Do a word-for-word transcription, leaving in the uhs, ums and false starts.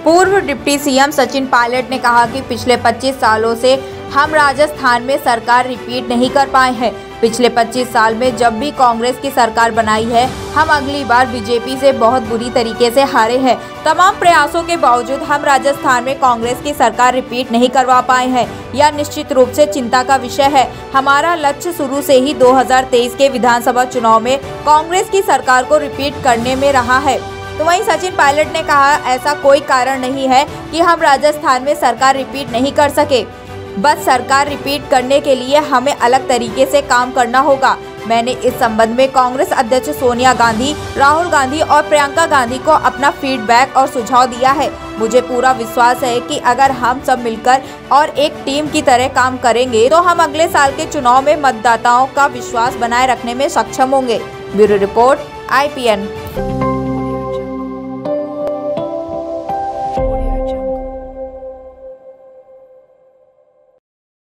पूर्व deputy CM Sachin Pilot ने कहा कि पिछले पच्चीस सालों से हम राजस्थान में सरकार रिपीट नहीं कर पाए हैं। पिछले पच्चीस साल में जब भी कांग्रेस की सरकार बनाई है, हम अगली बार बीजेपी से बहुत बुरी तरीके से हारे हैं। तमाम प्रयासों के बावजूद हम राजस्थान में कांग्रेस की सरकार रिपीट नहीं करवा पाए हैं। यह निश्चित रूप से चिंता का विषय है। हमारा लक्ष्य शुरू से ही दो हज़ार तेईस के विधानसभा चुनाव में कांग्रेस की सरकार को रिपीट करने में रहा है। तो वहीं सचिन पायलट ने कहा, ऐसा कोई कारण नहीं है कि हम राजस्थान में सरकार रिपीट नहीं कर सके। बस सरकार रिपीट करने के लिए हमें अलग तरीके से काम करना होगा। मैंने इस संबंध में कांग्रेस अध्यक्ष सोनिया गांधी, राहुल गांधी और प्रियंका गांधी को अपना फीडबैक और सुझाव दिया है। मुझे पूरा विश्वास है कि अगर हम सब मिलकर और एक टीम की तरह काम करेंगे तो हम अगले साल के चुनाव में मतदाताओं का विश्वास बनाए रखने में सक्षम होंगे। Bureau report, I P N.